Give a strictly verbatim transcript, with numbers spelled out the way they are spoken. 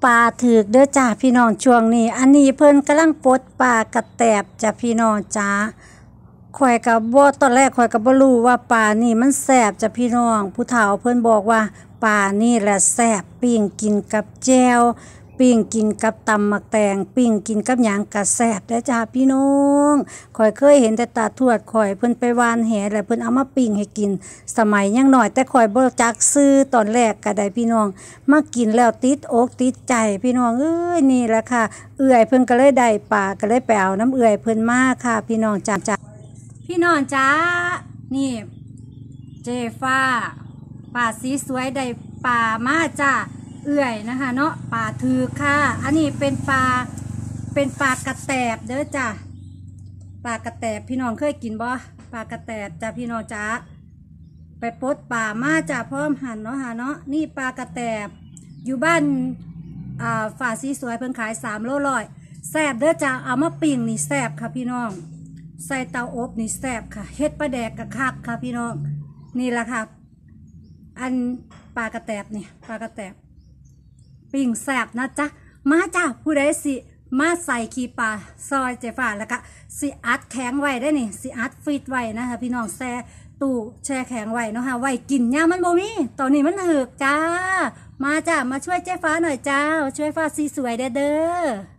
ปลาถือกเด้อจ้าพี่น้องช่วงนี้อันนี้เพิ่นกำลังปลดปลากระแตบจ้าพี่น้องจ้าข่อยกับบ่ตอนแรกข่อยกับบ่รู้ว่าปลานี่มันแซ่บจ้าพี่น้องผู้เฒ่าเพิ่นบอกว่าปลานี่แหละแซ่บปิ้งกินกับแจ่วปิ้งกินกับตำมักแตงปิ้งกินกับหยังกะแซ่บเด้อจ้าพี่น้องข่อยเคยเห็นแต่ตาทวดข่อยเพิ่นไปวานแหแล้วเพิ่นเอามาปิ้งให้กินสมัยยังน้อยแต่ข่อยบ่จักซื้อตอนแรกก็ได้พี่น้องมากินแล้วติดอกติดใจพี่น้องเอ้ยนี่แหละค่ะเอื้อยเพิ่นก็เลยได้ปลาก็เลยไปเอาน้ำเอื้อยเพิ่นมาค่ะพี่น้องจ้าจ้าพี่น้องจ้านี่เจฟ้าปลาสีสวยได้ปลามาจ้าเอื่อยนะคะเนาะปลาถือค่ะอันนี้เป็นปลาเป็นปลากระแตบเด้อจ้ะปลากระแตบพี่น้องเคยกินบ่ปลากระแตบจ้ะพี่น้องจ้าไปปลดปลามาจ้ะพร้อมหั่นเนาะฮะเนาะนี่ปลากระแตบอยู่บ้านอ่าฝาสีสวยเพิ่งขายสามโลร้อยแซ่บเด้อจ้ะเอามาปิ้งนี่แซ่บค่ะพี่น้องใส่เตาอบนี่แซ่บค่ะเฮ็ดปลาแดกกะคักค่ะพี่น้องนี่แหละค่ะอันปลากระแตบนี่ปลากระแตบปิ้งแซ่บนะจ๊ะมาจ้าผู้ใดสิมาใส่ขี้ปลาซอยเจฟ้าแล้วก็สิอัดแข็งไว้ได้นี่สิอัดฟีดไว้นะคะพี่น้องแช่ตู้แช่แข็งไว้เนาะค่ะไว้กินย่ามันโมมีตอนนี้มันหืกจ้ามาจ้ามาช่วยเจฟ้าหน่อยจ้าช่วยฟ้าสีสวยเด้อ